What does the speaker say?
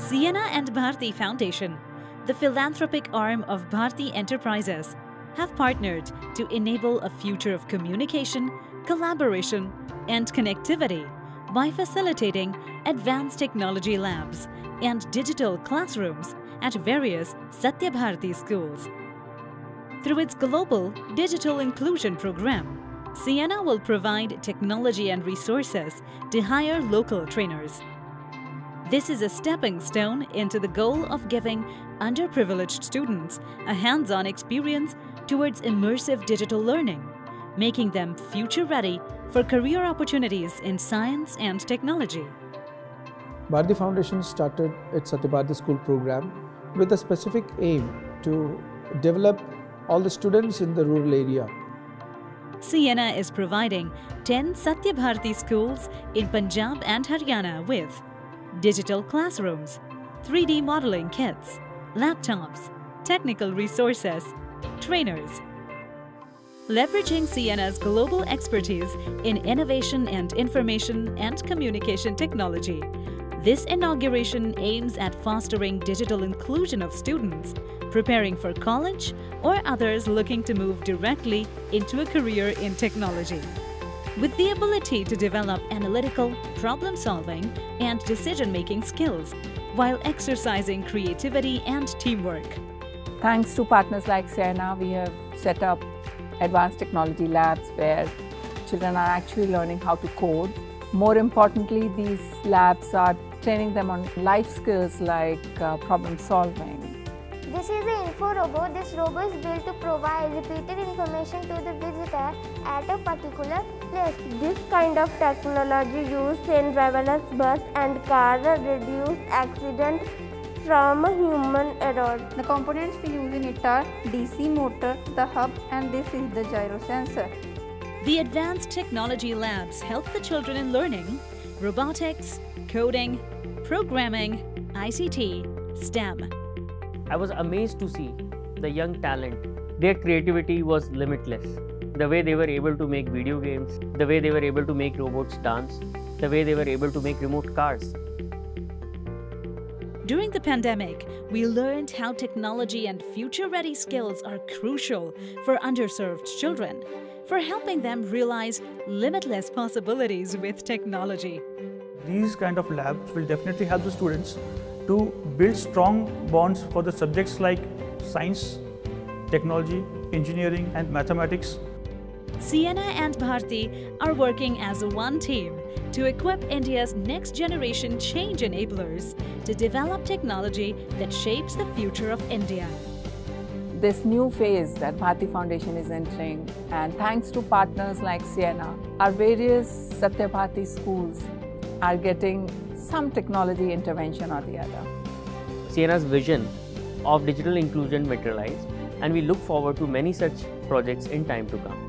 Ciena and Bharti Foundation, the philanthropic arm of Bharti Enterprises, have partnered to enable a future of communication, collaboration, and connectivity by facilitating advanced technology labs and digital classrooms at various Satya Bharti schools. Through its global digital inclusion program, Ciena will provide technology and resources to hire local trainers. This is a stepping stone into the goal of giving underprivileged students a hands-on experience towards immersive digital learning, making them future-ready for career opportunities in science and technology. Bharti Foundation started its Satya Bharti School program with a specific aim to develop all the students in the rural area. Ciena is providing 10 Satya Bharti schools in Punjab and Haryana with digital classrooms, 3D modeling kits, laptops, technical resources, trainers. Leveraging Ciena's global expertise in innovation and information and communication technology, this inauguration aims at fostering digital inclusion of students preparing for college or others looking to move directly into a career in technology. With the ability to develop analytical, problem-solving, and decision-making skills while exercising creativity and teamwork. Thanks to partners like Ciena, we have set up advanced technology labs where children are actually learning how to code. More importantly, these labs are training them on life skills like problem-solving. This is the info robot. This robot is built to provide repeated information to the visitor at a particular place. This kind of technology used in driverless bus and car reduce accident from human error. The components we use in it are DC motor, the hub, and this is the gyro sensor. The advanced technology labs help the children in learning robotics, coding, programming, ICT, STEM. I was amazed to see the young talent. Their creativity was limitless. The way they were able to make video games, the way they were able to make robots dance, the way they were able to make remote cars. During the pandemic, we learned how technology and future-ready skills are crucial for underserved children, for helping them realize limitless possibilities with technology. These kind of labs will definitely help the students to build strong bonds for the subjects like science, technology, engineering, and mathematics. Ciena and Bharti are working as one team to equip India's next generation change enablers to develop technology that shapes the future of India. This new phase that Bharti Foundation is entering, and thanks to partners like Ciena, our various Satya Bharti schools are getting some technology intervention or the other. Ciena's vision of digital inclusion materialized, and we look forward to many such projects in time to come.